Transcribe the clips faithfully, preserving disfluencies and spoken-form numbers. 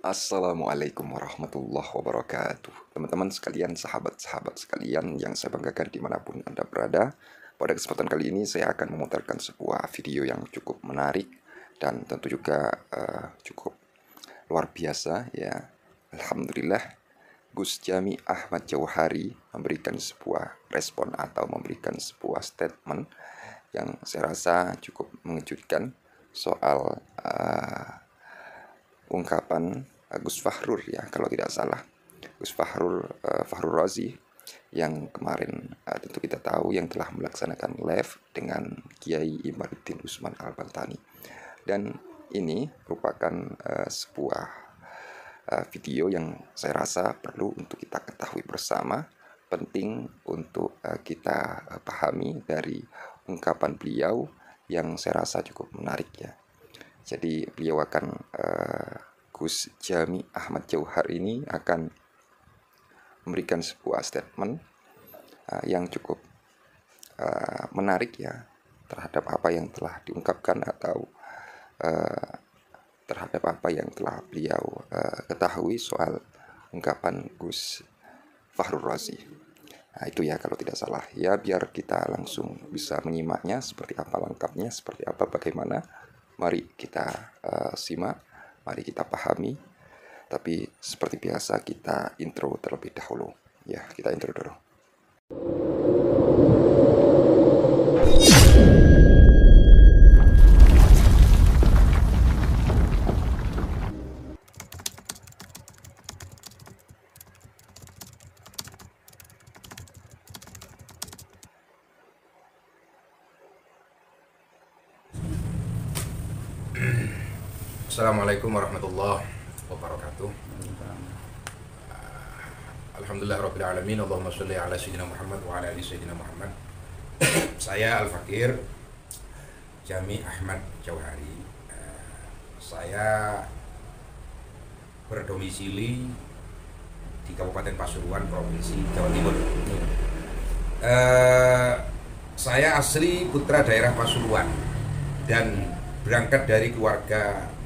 Assalamualaikum warahmatullahi wabarakatuh. Teman-teman sekalian, sahabat-sahabat sekalian yang saya banggakan dimanapun Anda berada. Pada kesempatan kali ini saya akan memutarkan sebuah video yang cukup menarik dan tentu juga uh, cukup luar biasa ya. Alhamdulillah, Gus Jami Ahmad Jauhari memberikan sebuah respon atau memberikan sebuah statement yang saya rasa cukup mengejutkan soal uh, ungkapan Gus Fahrur ya, kalau tidak salah Gus Fahrur uh, Fahrur Razi yang kemarin uh, tentu kita tahu yang telah melaksanakan live dengan Kiai Imaduddin Usman Al-Bantani, dan ini merupakan uh, sebuah uh, video yang saya rasa perlu untuk kita ketahui bersama, penting untuk uh, kita uh, pahami dari ungkapan beliau yang saya rasa cukup menarik ya. Jadi beliau akan uh, Gus Jami Ahmad Jauhari ini akan memberikan sebuah statement uh, yang cukup uh, menarik ya terhadap apa yang telah diungkapkan atau uh, terhadap apa yang telah beliau uh, ketahui soal ungkapan Gus Fahrur Razi. Nah, itu ya kalau tidak salah ya, biar kita langsung bisa menyimaknya seperti apa lengkapnya, seperti apa bagaimana. Mari kita uh, simak, mari kita pahami. Tapi seperti biasa kita intro terlebih dahulu. Ya, kita intro dulu. Assalamualaikum warahmatullahi wabarakatuh. Alhamdulillah rabbil alamin. Allahumma sholli ala sayyidina Muhammad wa ala ali sayyidina Muhammad. Saya Al-Fakir Jami Ahmad Jauhari. Saya berdomisili di Kabupaten Pasuruan, Provinsi Jawa Timur. Saya asli putra daerah Pasuruan dan berangkat dari keluarga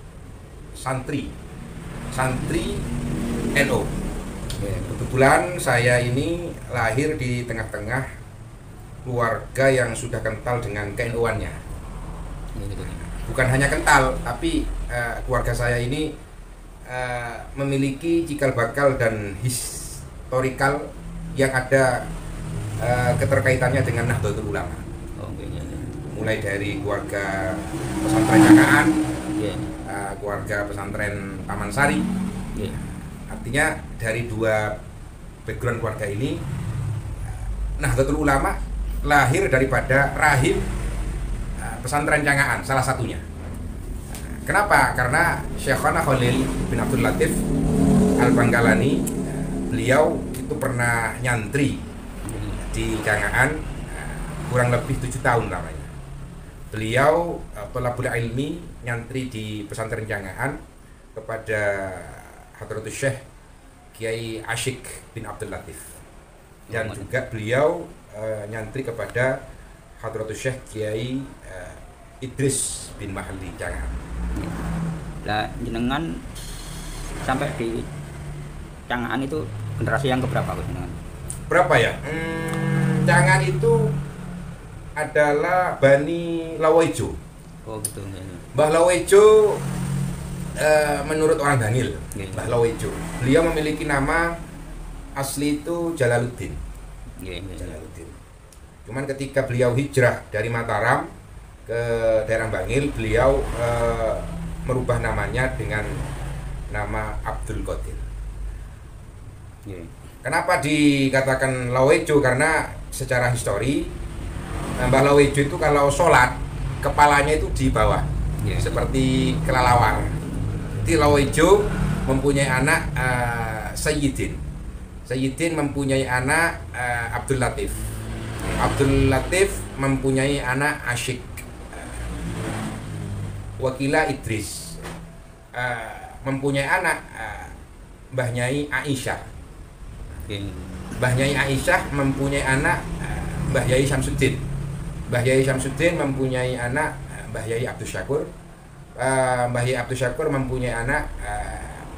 santri santri N U. Kebetulan saya ini lahir di tengah-tengah keluarga yang sudah kental dengan ke N U-annya. Bukan hanya kental, tapi uh, keluarga saya ini uh, memiliki cikal bakal dan historikal yang ada uh, keterkaitannya dengan Nahdlatul Ulama. Mulai dari keluarga pesantren Jangaan, yeah. uh, keluarga pesantren Taman Sari, yeah. Artinya dari dua background keluarga ini, Nahdlatul Ulama lahir daripada rahim uh, pesantren Jangaan, salah satunya. Uh, kenapa? Karena Syekhana Khalil bin Abdul Latif Al-Bangkalani, uh, beliau itu pernah nyantri di Jangaan uh, kurang lebih tujuh tahun namanya. Beliau thalabul ilmi nyantri di pesantren Jangaan kepada Hadratus Syekh Kiai Asyik bin Abdul Latif, dan juga beliau uh, nyantri kepada Hadratus Syekh Kiai uh, Idris bin Mahli Jangaan. Lah jenengan sampai di Jangaan itu generasi yang keberapa jenengan? Berapa ya? Hmm, Jangaan itu adalah Bani Lawejo. Oh gitu. Mbah Lawejo e, menurut orang Bangil, ya, Mbah Lawejo. Beliau memiliki nama asli itu Jalaluddin. Ya, ya. Jalaluddin. Cuman ketika beliau hijrah dari Mataram ke daerah Bangil, beliau e, merubah namanya dengan nama Abdul Qadir. Ya. Kenapa dikatakan Lawejo? Karena secara histori Mbah Lawejo itu kalau sholat kepalanya itu di bawah, yeah. Seperti kelelawar. Jadi Lawejo mempunyai anak uh, Sayyidin. Sayyidin mempunyai anak uh, Abdul Latif. Abdul Latif mempunyai anak Asyik. Uh, Wakila Idris uh, mempunyai anak uh, Mbah Nyai Aisyah. Yeah. Mbah Nyai Aisyah mempunyai anak uh, Mbah Yai Syamsuddin. Mbah Yai Syamsuddin mempunyai anak Mbah Yai Abdus Syakur. uh, Mbah Yai Abdus Syakur mempunyai anak uh,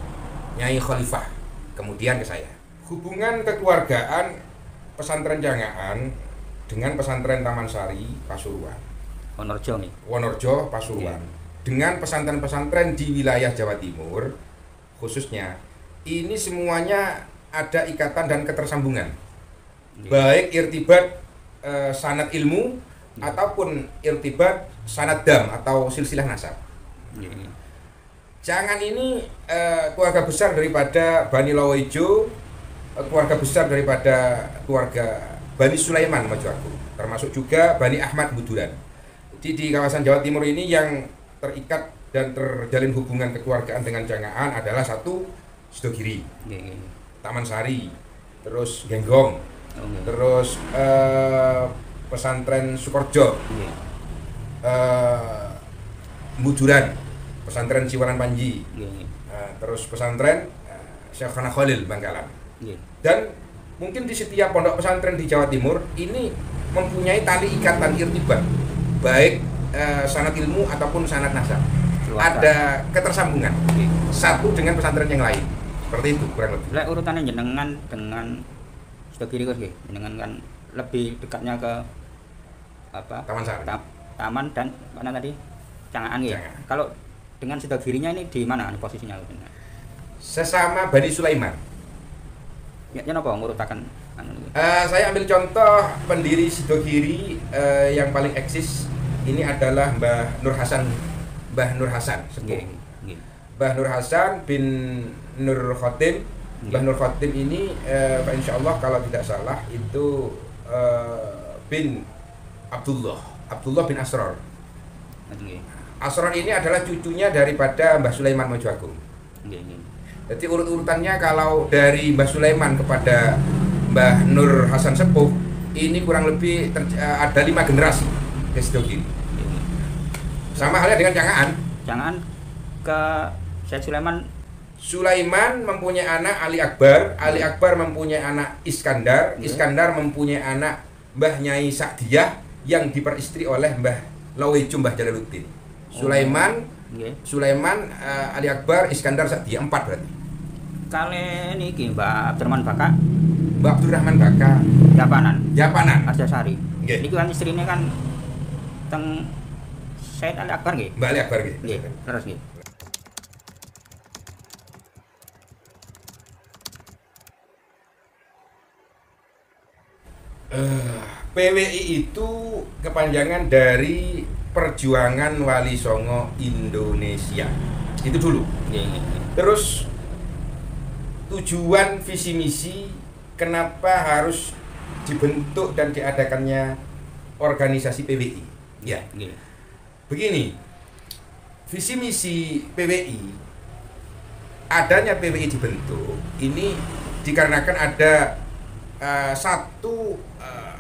Nyai Khalifah, kemudian ke saya. Hubungan kekeluargaan pesantren Jangaan dengan pesantren Taman Sari Pasuruan, Wonorejo nih. Wonorejo Pasuruan, yeah. dengan pesantren-pesantren di wilayah Jawa Timur khususnya, ini semuanya ada ikatan dan ketersambungan, yeah. baik irtibat e, sanad ilmu yeah. ataupun irtibat sanad dam atau silsilah nasab. Yeah. Jangan ini e, keluarga besar daripada Bani Lawoijo, e, keluarga besar daripada keluarga Bani Sulaiman Mojoagung, termasuk juga Bani Ahmad Buduran. Jadi di kawasan Jawa Timur ini yang terikat dan terjalin hubungan kekeluargaan dengan Jangaan adalah satu Sidogiri, yeah, yeah. Taman Sari, terus Genggong, okay. terus uh, pesantren Sukorjo, yeah. uh, Buduran, pesantren Ciwalan Panji, yeah, yeah. Uh, terus pesantren uh, Syekhana Khalil Bangkalan, yeah. dan mungkin di setiap pondok pesantren di Jawa Timur ini mempunyai tali ikatan irtibat, baik eh, sanad ilmu ataupun sanad nasab. Ada ketersambungan satu dengan pesantren yang lain. Seperti itu kurang lebih. Lek urutannya jenengan dengan Sidogiri kok nggih, jenengan kan lebih dekatnya ke apa? Taman Sari. Ta taman dan mana tadi? Jangaan nggih. Kalau dengan Sidogirinya ini di mana posisinya? Sesama Bani Sulaiman. Ya, ya apa ngurutakan anu uh, saya ambil contoh pendiri Sidogiri uh, yang paling eksis ini adalah Mbah Nur Hasan, Mbah Nur Hasan sepuh. Okay. Okay. Mbah Nur Hasan bin Nur Khotim. Okay. Mbah Nur Khotim ini uh, insya Allah kalau tidak salah itu uh, bin Abdullah, Abdullah bin Asrar. Okay. Asrar ini adalah cucunya daripada Mbah Sulaiman Mojoagung. Okay. Okay. Jadi urut-urutannya kalau dari Mbah Sulaiman kepada Mbah Nur Hasan Sepuh ini kurang lebih ada lima generasi ke Sidogiri. Sama halnya dengan Jangaan. Jangaan ke Syekh Sulaiman. Sulaiman mempunyai anak Ali Akbar, Ali Akbar mempunyai anak Iskandar, yeah. Iskandar mempunyai anak Mbah Nyai Sa'diyah yang diperistri oleh Mbah Lawoijo Mbah Jalaluddin. Sulaiman, yeah. Sulaiman, uh, Ali Akbar, Iskandar, Sa'diyah, empat berarti. Kali niki Mbak Abdurrahman Baka, Mbak Abdurrahman Baka, Japanan, Japanan, Arjasari. Okay. Niki kan istrinya kan teng Said Ali Akbar nggih. Mbak Ali Akbar nggih. Nggih, terus nggih. Uh, P W I itu kepanjangan dari Perjuangan Wali Songo Indonesia. Itu dulu. Yeah, yeah, yeah. Terus tujuan visi misi kenapa harus dibentuk dan diadakannya organisasi P W I? Ya. Yeah. Begini. Visi misi P W I, adanya P W I dibentuk ini dikarenakan ada uh, satu uh,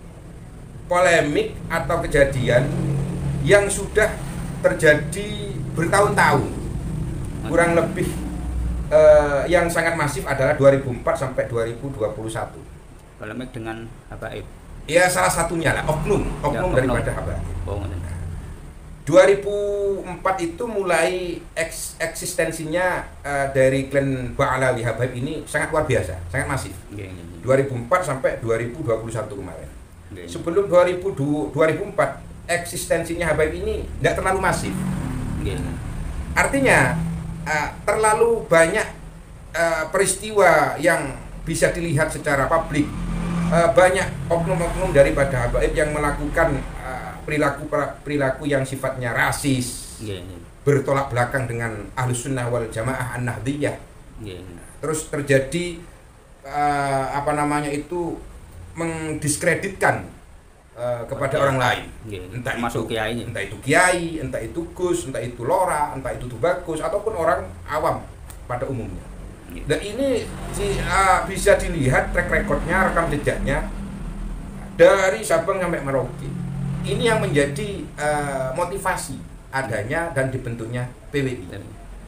polemik atau kejadian yang sudah terjadi bertahun-tahun, kurang lebih uh, yang sangat masif adalah dua ribu empat sampai dua ribu dua puluh satu. Polemik dengan habaib. Ya salah satunya lah oknum, oknum ya, daripada habaib. Oh, dua ribu empat itu mulai eks, eksistensinya uh, dari klan Ba'alawi Habaib ini sangat luar biasa, sangat masif. Yeah, yeah, yeah. dua ribu empat sampai dua ribu dua puluh satu kemarin. Yeah, yeah. Sebelum dua ribu empat eksistensinya Habaib ini tidak terlalu masif. Yeah, yeah. Artinya uh, terlalu banyak uh, peristiwa yang bisa dilihat secara publik. Uh, banyak oknum-oknum daripada Habaib yang melakukan uh, perilaku perilaku yang sifatnya rasis, yeah, yeah. bertolak belakang dengan Ahlus Sunnah wal Jamaah An-Nahdiyah. Yeah, yeah. Terus terjadi uh, apa namanya itu mendiskreditkan uh, kepada okay. orang lain, yeah, entah itu kiai, entah itu kiai, entah itu gus, entah itu lora, entah itu tubagus ataupun orang awam pada umumnya. Dan ini di, uh, bisa dilihat track recordnya, rekam jejaknya dari Sabang sampai Merauke. Ini yang menjadi uh, motivasi adanya dan dibentuknya P W I.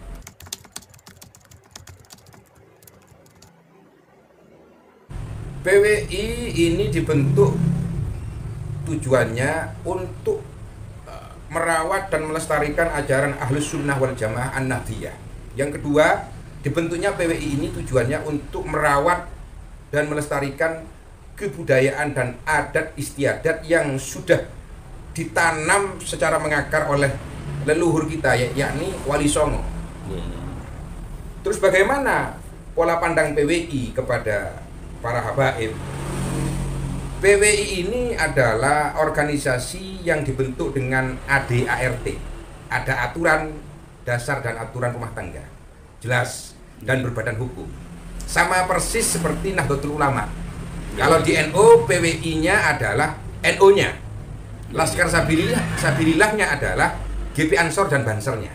P W I ini dibentuk tujuannya untuk uh, merawat dan melestarikan ajaran Ahlus Sunnah wal Jamaah An-Nahdiyah. Yang kedua, dibentuknya P W I ini tujuannya untuk merawat dan melestarikan kebudayaan dan adat istiadat yang sudah ditanam secara mengakar oleh leluhur kita, yakni Wali Songo. Terus bagaimana pola pandang P W I kepada para habaib? P W I ini adalah organisasi yang dibentuk dengan A D A R T. Ada aturan dasar dan aturan rumah tangga. Jelas dan berbadan hukum. Sama persis seperti Nahdlatul Ulama. Kalau di N U, P W I-nya adalah N O-nya. Laskar Sabilillah, Sabilillahnya adalah G P Ansor dan Bansernya.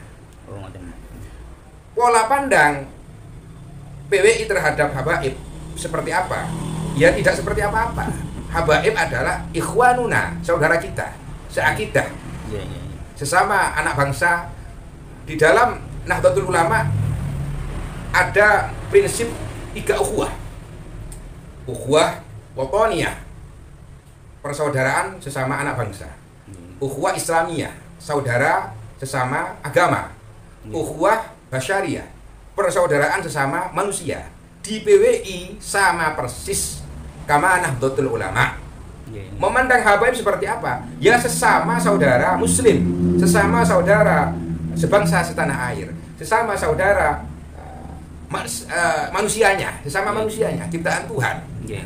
Pola pandang P W I terhadap habaib seperti apa? Ya tidak seperti apa-apa. Habaib adalah ikhwanuna, saudara kita, seakidah, sesama anak bangsa. Di dalam Nahdlatul Ulama ada prinsip tiga ukhuwah. Ukhuwah wataniyah, persaudaraan sesama anak bangsa. Ukhuwah Islamiyah, saudara sesama agama. Ukhuwah basyariyah, persaudaraan sesama manusia. Di P W I sama persis kama Nahdlatul Ulama. Memandang habaib seperti apa? Ya sesama saudara muslim, sesama saudara sebangsa setanah air, sesama saudara uh, mas, uh, manusianya, sesama manusianya, ciptaan Tuhan.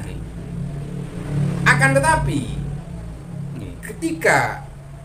Akan tetapi ketika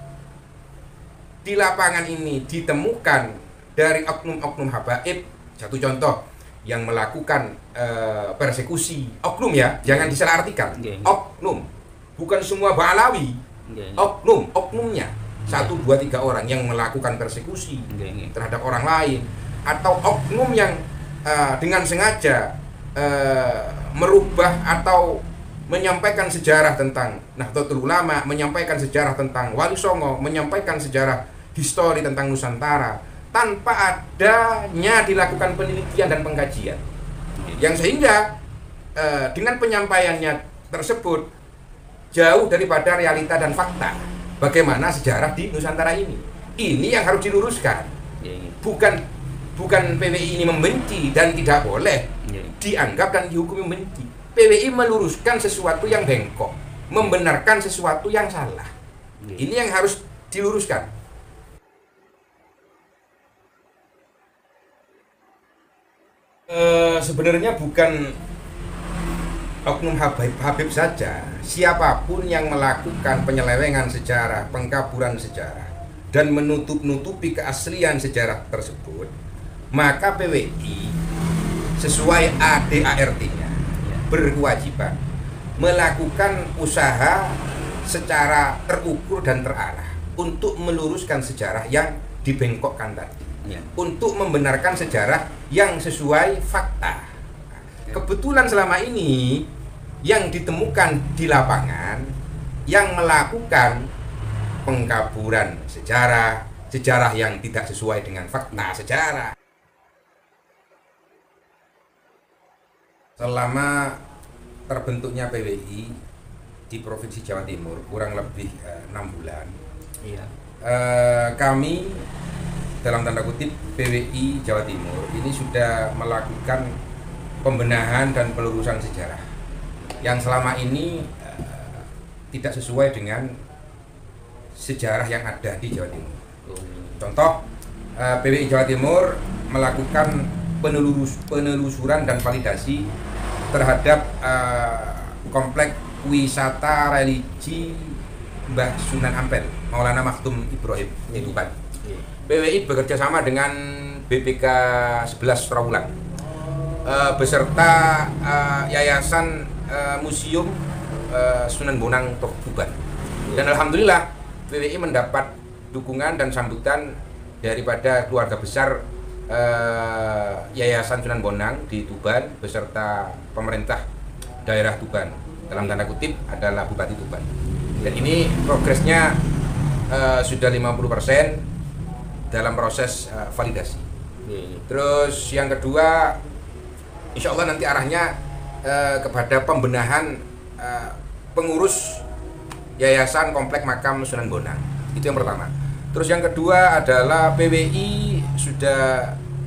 di lapangan ini ditemukan dari oknum-oknum habaib, satu contoh yang melakukan uh, persekusi, oknum ya, jangan disalahartikan, oknum, bukan semua Ba'alawi, oknum, oknumnya, satu, dua, tiga orang yang melakukan persekusi terhadap orang lain, atau oknum yang uh, dengan sengaja uh, merubah atau menyampaikan sejarah tentang Nahdlatul Ulama, menyampaikan sejarah tentang Wali Songo, menyampaikan sejarah histori tentang Nusantara tanpa adanya dilakukan penelitian dan pengkajian, yang sehingga uh, dengan penyampaiannya tersebut jauh daripada realita dan fakta bagaimana sejarah di Nusantara ini. Ini yang harus diluruskan. Bukan bukan P W I ini membenci dan tidak boleh dianggap dan dihukum membenci. P W I meluruskan sesuatu yang bengkok, membenarkan sesuatu yang salah. Ini yang harus diluruskan. E, sebenarnya bukan oknum Habib, Habib saja, siapapun yang melakukan penyelewengan sejarah, pengkaburan sejarah, dan menutup-nutupi keaslian sejarah tersebut, maka P W I sesuai A D A R T-nya berkewajiban melakukan usaha secara terukur dan terarah untuk meluruskan sejarah yang dibengkokkan tadi, ya. Untuk membenarkan sejarah yang sesuai fakta. Kebetulan selama ini yang ditemukan di lapangan yang melakukan pengkaburan sejarah, sejarah yang tidak sesuai dengan fakta sejarah. Selama terbentuknya P W I di Provinsi Jawa Timur kurang lebih enam uh, bulan, iya. uh, kami dalam tanda kutip P W I Jawa Timur ini sudah melakukan pembenahan dan pelurusan sejarah yang selama ini uh, tidak sesuai dengan sejarah yang ada di Jawa Timur. Contoh, uh, P W I Jawa Timur melakukan penelurus, penelusuran dan validasi terhadap uh, komplek wisata religi Mbah Sunan Ampel, Maulana Maktum Ibrahim di Tuban. P W I bekerja sama dengan B P K sebelas Trawulan uh, beserta uh, Yayasan uh, Museum uh, Sunan Bonang Tuban. Dan alhamdulillah P W I mendapat dukungan dan sambutan daripada keluarga besar uh, Yayasan Sunan Bonang di Tuban beserta pemerintah daerah Tuban, dalam tanda kutip adalah Bupati Tuban. Dan ini progresnya uh, sudah lima puluh persen dalam proses uh, validasi. Terus yang kedua, insya Allah nanti arahnya uh, kepada pembenahan uh, pengurus Yayasan Komplek Makam Sunan Bonang. Itu yang pertama. Terus yang kedua adalah P W I sudah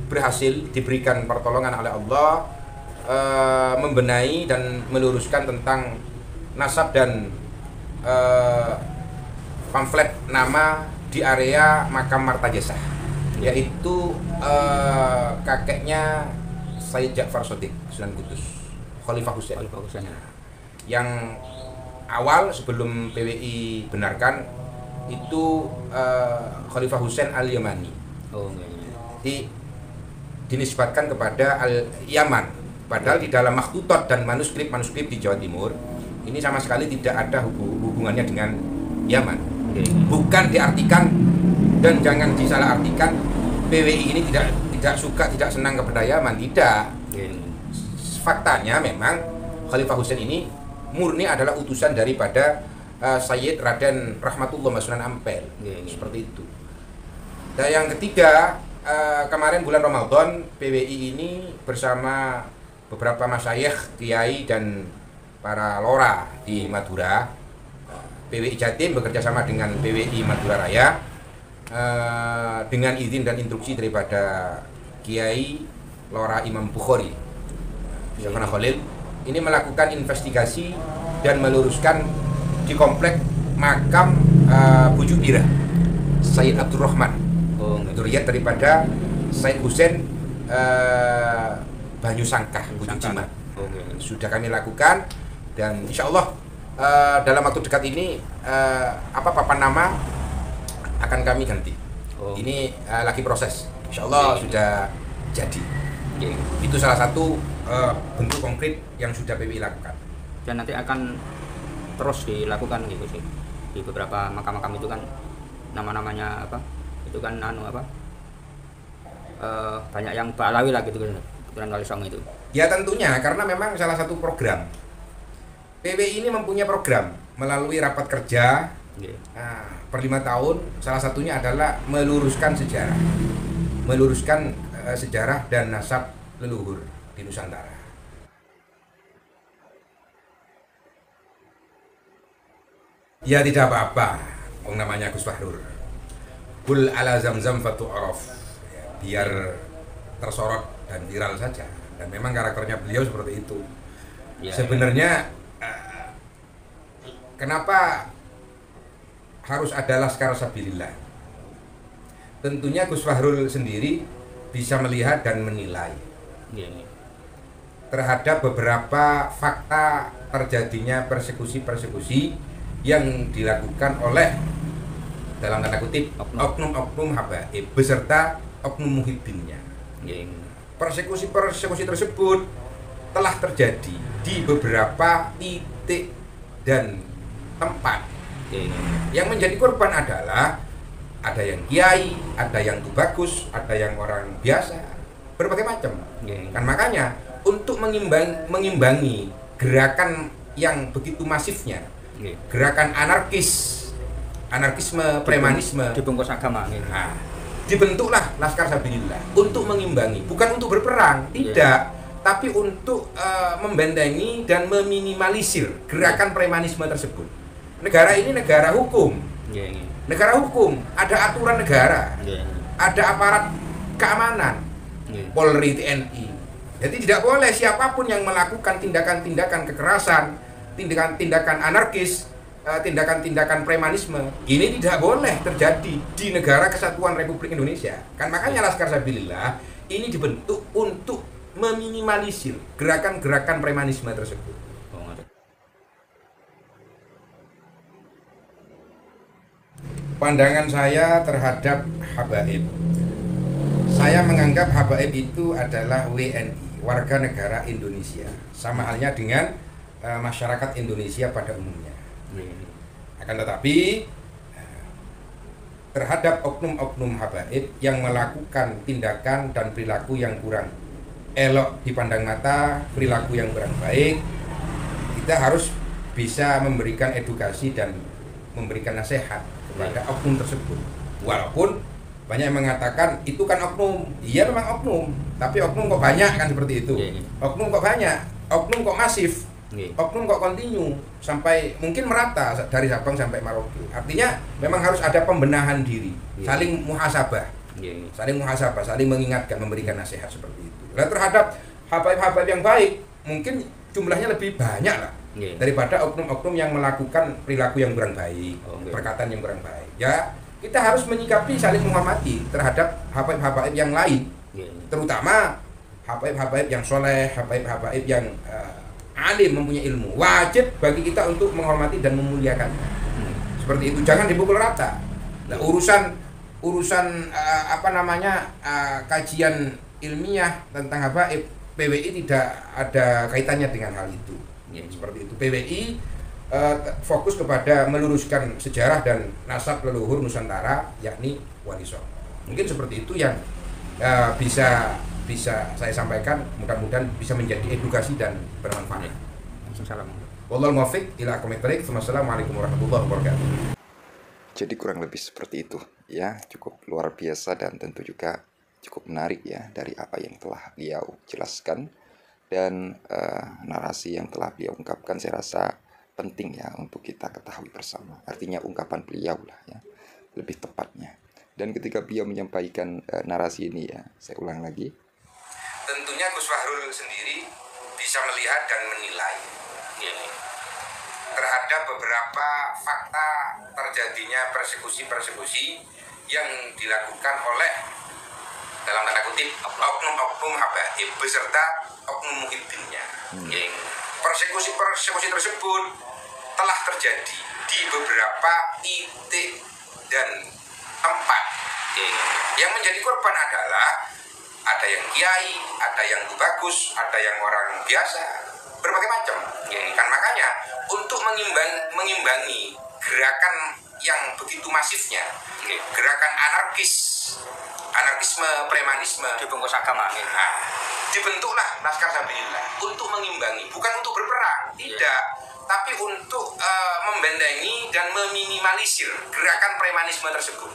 berhasil diberikan pertolongan oleh Allah uh, membenahi dan meluruskan tentang nasab dan uh, pamflet nama di area makam Martajasa, yaitu uh, kakeknya Sayyid Ja'far Shadiq Sunan Kudus, Khalifah Husain. Khalifah Husain. Yang awal sebelum P W I benarkan itu uh, Khalifah Husain Al-Yamani. Oh, iya, iya. Di, dinisbatkan kepada Al-Yaman. Padahal di dalam makhtutot dan manuskrip-manuskrip di Jawa Timur ini sama sekali tidak ada hubungannya dengan Yaman. Bukan diartikan dan jangan disalahartikan P W I ini tidak tidak suka, tidak senang kepada Yaman, tidak. Faktanya memang Khalifah Husain ini murni adalah utusan daripada uh, Sayyid Raden Rahmatullah Mas Sunan Ampel. Seperti itu. Dan yang ketiga, uh, kemarin bulan Ramadan P W I ini bersama beberapa masyayikh, kiai dan para lora di Madura, P W I Jatim bekerja sama dengan P W I Madura Raya uh, dengan izin dan instruksi daripada Kiai Lora Imam Bukhari Syafana Khalil ini melakukan investigasi dan meluruskan di komplek makam uh, Bujuk Bira Sayyid Abdurrahman, oh, zuriat daripada Sayyid Husain uh, Banyu Sangkah Bujuk Jimat. Okay. Sudah kami lakukan dan insya Allah uh, dalam waktu dekat ini uh, apa papan nama akan kami ganti. Oh. Ini uh, lagi proses. Insya Allah okay. Sudah jadi. Okay. Itu salah satu uh, bentuk konkret yang sudah P W I lakukan. Dan nanti akan terus dilakukan gitu sih di beberapa makam-makam itu kan nama-namanya apa? Itu kan anu apa? Uh, banyak yang Ba'alawi lah gitu kan. Keturunan Wali Songo itu. Ya tentunya karena memang salah satu program P W I ini mempunyai program melalui rapat kerja yeah. Nah, per lima tahun. Salah satunya adalah meluruskan sejarah, meluruskan uh, sejarah dan nasab leluhur di Nusantara. Ya tidak apa-apa, orang namanya Gus Fahrur. Kul ala zamzam fatu'araf, ya, biar tersorot dan viral saja. Dan memang karakternya beliau seperti itu. Ya, sebenarnya uh, kenapa harus ada Laskar Sabilillah? Tentunya Gus Fahrul sendiri bisa melihat dan menilai ya, ya. terhadap beberapa fakta terjadinya persekusi-persekusi yang dilakukan oleh dalam tanda kutip oknum-oknum habaib beserta oknum muhibbinnya. Ya, ya. Persekusi-persekusi tersebut telah terjadi di beberapa titik dan tempat. Yang menjadi korban adalah ada yang kiai, ada yang tubagus, ada yang orang biasa, berbagai macam. Kan makanya untuk mengimbangi, mengimbangi gerakan yang begitu masifnya, gerakan anarkis, anarkisme, premanisme, dibungkus agama. Nah, dibentuklah Laskar Sabilillah untuk mengimbangi, bukan untuk berperang, tidak, yeah. tapi untuk uh, membentengi dan meminimalisir gerakan premanisme tersebut. Negara ini negara hukum, yeah, yeah. negara hukum, ada aturan negara, yeah. ada aparat keamanan, yeah. Polri, T N I. Jadi tidak boleh siapapun yang melakukan tindakan-tindakan kekerasan, tindakan-tindakan anarkis, tindakan-tindakan premanisme ini tidak boleh terjadi di negara kesatuan Republik Indonesia. Kan makanya Laskar Sabilillah ini dibentuk untuk meminimalisir gerakan-gerakan premanisme tersebut. Pandangan saya terhadap habaib, saya menganggap habaib itu adalah W N I, warga negara Indonesia, sama halnya dengan uh, masyarakat Indonesia pada umumnya. Akan tetapi terhadap oknum-oknum habaib yang melakukan tindakan dan perilaku yang kurang elok dipandang mata, perilaku yang kurang baik, kita harus bisa memberikan edukasi dan memberikan nasihat kepada oknum tersebut. Walaupun banyak yang mengatakan itu kan oknum, iya memang oknum, tapi oknum kok banyak kan seperti itu. Oknum kok banyak, oknum kok masif. Oknum kok kontinu sampai mungkin merata dari Sabang sampai Merauke. Artinya memang harus ada pembenahan diri, saling muhasabah. Iya, iya. Saling muhasabah, saling mengingatkan, memberikan nasihat seperti itu. Nah, terhadap habaib-habaib yang baik, mungkin jumlahnya lebih banyak lah Iya. daripada oknum-oknum yang melakukan perilaku yang kurang baik, Oh, iya. perkataan yang kurang baik. Ya, kita harus menyikapi saling menghormati terhadap habaib-habaib yang lain, Iya, iya. terutama habaib-habaib yang soleh, habaib-habaib yang uh, alim, mempunyai ilmu. Wajib bagi kita untuk menghormati dan memuliakannya. Hmm. Seperti itu, jangan dipukul rata. Nah, urusan urusan uh, apa namanya uh, kajian ilmiah tentang habaib, P W I tidak ada kaitannya dengan hal itu. Ya, Seperti itu, P W I uh, fokus kepada meluruskan sejarah dan nasab leluhur Nusantara, yakni Wali Songo. Mungkin seperti itu yang uh, bisa bisa saya sampaikan, mudah-mudahan bisa menjadi edukasi dan bermanfaat. Assalamualaikum. Wallahul muwaffiq ila aqwamit thoriq. Wassalamualaikum warahmatullahi wabarakatuh. Jadi kurang lebih seperti itu ya, cukup luar biasa dan tentu juga cukup menarik ya dari apa yang telah beliau jelaskan, dan uh, narasi yang telah beliau ungkapkan saya rasa penting ya untuk kita ketahui bersama. Artinya ungkapan beliau lah ya, lebih tepatnya. Dan ketika beliau menyampaikan uh, narasi ini ya, saya ulang lagi, Tentunya Gus Fahrul sendiri bisa melihat dan menilai terhadap beberapa fakta terjadinya persekusi-persekusi yang dilakukan oleh, dalam tanda kutip, oknum-oknum habaib beserta oknum muhibbinnya. Hmm. Persekusi-persekusi tersebut telah terjadi di beberapa titik dan tempat. Yang menjadi korban adalah ada yang kiai, ada yang bagus, ada yang orang biasa, berbagai macam. Kan makanya untuk mengimbang, mengimbangi gerakan yang begitu masifnya, gerakan anarkis, anarkisme, premanisme, Dibungkus agama. nah, dibentuklah Laskar Sabilillah untuk mengimbangi, bukan untuk berperang, tidak, tapi untuk uh, membentengi dan meminimalisir gerakan premanisme tersebut.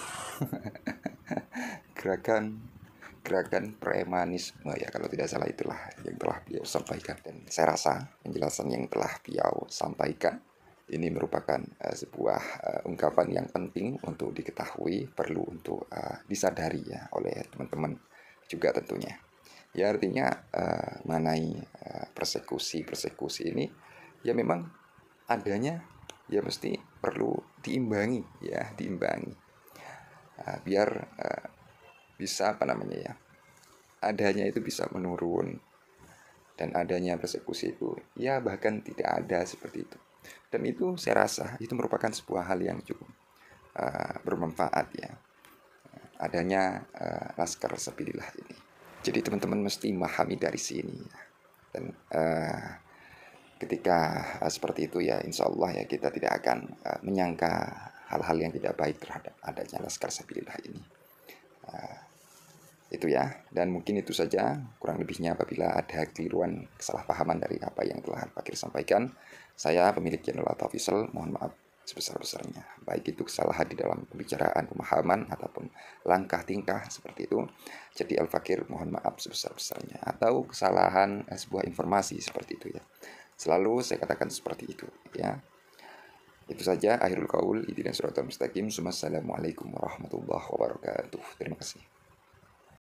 gerakan gerakan premanisme ya, kalau tidak salah itulah yang telah beliau sampaikan. Dan saya rasa penjelasan yang telah beliau sampaikan ini merupakan uh, sebuah uh, ungkapan yang penting untuk diketahui, perlu untuk uh, disadari ya oleh teman-teman juga tentunya. Ya artinya uh, mengenai uh, persekusi-persekusi ini ya memang adanya ya mesti perlu diimbangi ya, diimbangi uh, biar uh, bisa apa namanya ya, adanya itu bisa menurun, dan adanya persekusi itu ya bahkan tidak ada seperti itu. Dan itu saya rasa itu merupakan sebuah hal yang cukup uh, bermanfaat ya, adanya uh, Laskar Sabilillah ini. Jadi teman-teman mesti memahami dari sini ya. Dan uh, ketika uh, seperti itu ya insya Allah ya kita tidak akan uh, menyangka hal-hal yang tidak baik terhadap adanya Laskar Sabilillah ini. uh, Itu ya, dan mungkin itu saja kurang lebihnya. Apabila ada keliruan, kesalahpahaman dari apa yang telah Al-Fakir sampaikan, saya pemilik channel Al-Official mohon maaf sebesar-besarnya, baik itu kesalahan di dalam pembicaraan, pemahaman, ataupun langkah tingkah seperti itu. Jadi Al-Fakir mohon maaf sebesar-besarnya, atau kesalahan eh, sebuah informasi seperti itu ya, selalu saya katakan seperti itu ya. Itu saja akhirul qaul, ihdinas siratal mustaqim. Assalamualaikum warahmatullahi wabarakatuh. Terima kasih.